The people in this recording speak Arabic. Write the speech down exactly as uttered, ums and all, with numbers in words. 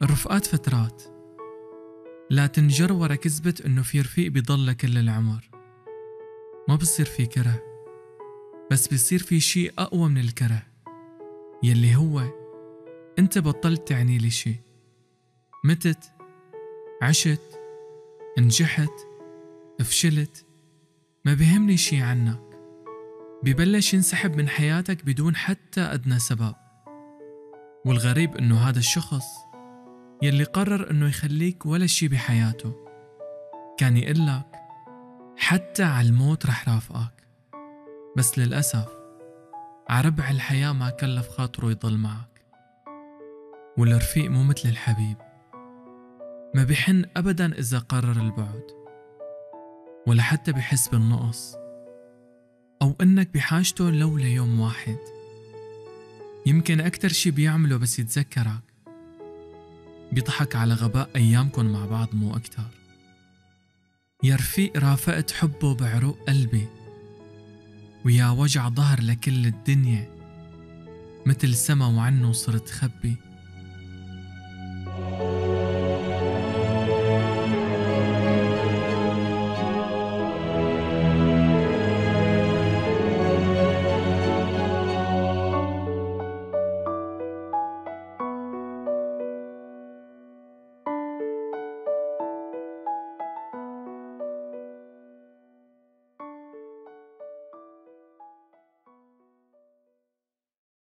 الرفقات فترات، لا تنجر ورا كذبة إنه في رفيق بيضل كل العمر. ما بصير في كره، بس بيصير في شي أقوى من الكره، يلي هو أنت بطلت تعني لي شي. متت، عشت، نجحت، فشلت، ما بيهمني شي عنك. ببلش ينسحب من حياتك بدون حتى أدنى سبب. والغريب إنه هذا الشخص يلي قرر إنه يخليك ولا شي بحياته كان يقلك حتى على الموت رح رافقك، بس للأسف عربع الحياة ما كلف خاطره يضل معك. والرفيق مو مثل الحبيب، ما بيحن أبدا إذا قرر البعد، ولا حتى بيحس بالنقص أو إنك بحاجته لو ليوم واحد. يمكن أكتر شي بيعمله بس يتذكرك بيضحك على غباء أيامكن مع بعض، مو أكتر. يا رفيق رافقت حبه بعروق قلبي، ويا وجع ظهر لكل الدنيا، مثل سما وعنه صرت خبي.